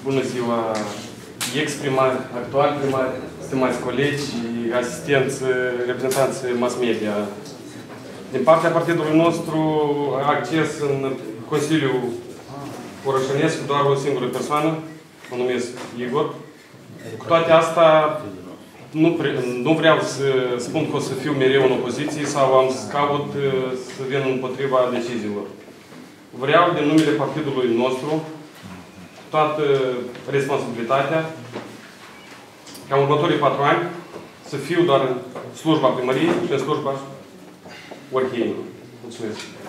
Bună ziua, ex-primari, actual primari, stimați colegi, asistenți, reprezentanți mass media. Din partea partidului nostru, acces în Consiliul Orășănesc doar o singură persoană, o numesc Igor. Cu toate astea, nu vreau să spun că o să fiu mereu în opoziție sau am să caut să vin împotriva deciziilor. Vreau, din numele partidului nostru, toată responsabilitatea ca în următorii 4 ani să fiu doar în slujba primăriei și în slujba Orheiului. Mulțumesc!